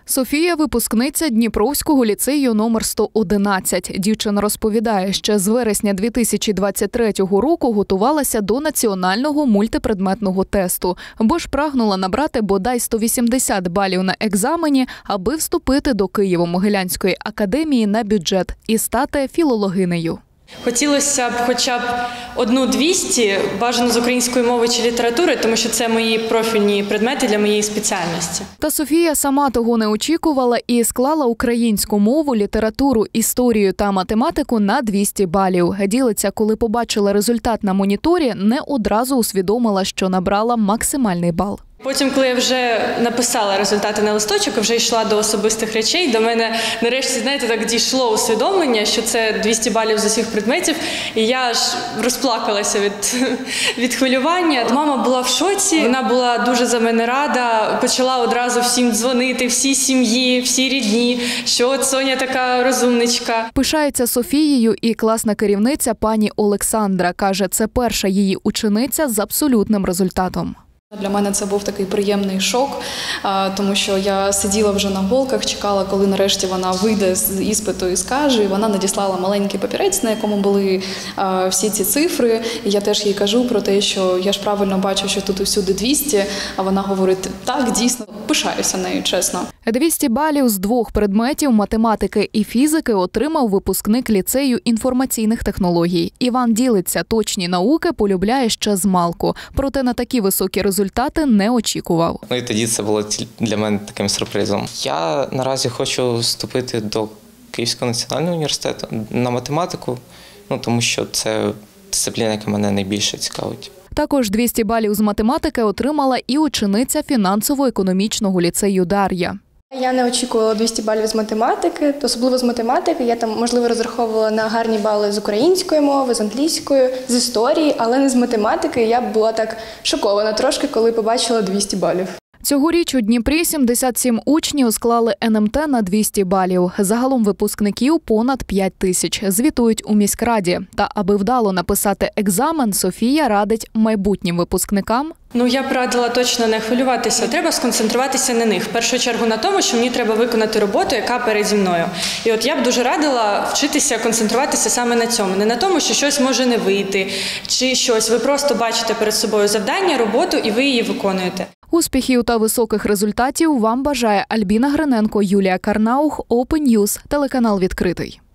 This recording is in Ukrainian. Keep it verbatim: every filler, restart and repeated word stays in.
Софія – випускниця Дніпровського ліцею номер сто одинадцять. Дівчина розповідає, що з вересня дві тисячі двадцять третього року готувалася до національного мультипредметного тесту, бо ж прагнула набрати бодай сто вісімдесят балів на екзамені, аби вступити до Києво-Могилянської академії на бюджет і стати філологинею. Хотілося б хоча б одну двісті, бажано з української мови чи літератури, тому що це мої профільні предмети для моєї спеціальності. Та Софія сама того не очікувала і склала українську мову, літературу, історію та математику на двісті балів. Ділиться, коли побачила результат на моніторі, не одразу усвідомила, що набрала максимальний бал. Потім, коли я вже написала результати на листочок, вже йшла до особистих речей, до мене нарешті, знаєте, так дійшло усвідомлення, що це двісті балів з усіх предметів, і я аж розплакалася від, від хвилювання. Мама була в шоці, вона була дуже за мене рада, почала одразу всім дзвонити, всій сім'ї, всі рідні, що от Соня така розумничка. Пишається Софією і класна керівниця пані Олександра. Каже, це перша її учениця з абсолютним результатом. Для мене це був такий приємний шок, тому що я сиділа вже на голках, чекала, коли нарешті вона вийде з іспиту і скаже. І вона надіслала маленький папірець, на якому були всі ці цифри. І я теж їй кажу про те, що я ж правильно бачу, що тут усюди двісті, а вона говорить, так, дійсно, пишаюся нею, чесно. двісті балів з двох предметів – математики і фізики – отримав випускник ліцею інформаційних технологій. Іван ділиться, точні науки полюбляє ще з малку. Проте на такі високі результати не очікував. Ну і тоді це було для мене таким сюрпризом. Я наразі хочу вступити до Київського національного університету на математику, ну тому що це дисципліна, яка мене найбільше цікавить. Також двісті балів з математики отримала і учениця фінансово-економічного ліцею Дар'я. Я не очікувала двісті балів з математики, особливо з математики. Я там, можливо, розраховувала на гарні бали з української мови, з англійської, з історії, але не з математики. Я була так шокована трошки, коли побачила двісті балів. Цьогоріч у Дніпрі сімдесят сім учнів склали ен ем те на двісті балів. Загалом випускників понад п'ять тисяч. Звітують у міськраді. Та аби вдало написати екзамен, Софія радить майбутнім випускникам. Ну, я б радила точно не хвилюватися. Треба сконцентруватися на них. В першу чергу на тому, що мені треба виконати роботу, яка переді мною. І от я б дуже радила вчитися концентруватися саме на цьому. Не на тому, що щось може не вийти, чи щось. Ви просто бачите перед собою завдання, роботу, і ви її виконуєте. Успіхів та високих результатів вам бажає Альбіна Гриненко, Юлія Карнаух, Open News, телеканал «Відкритий».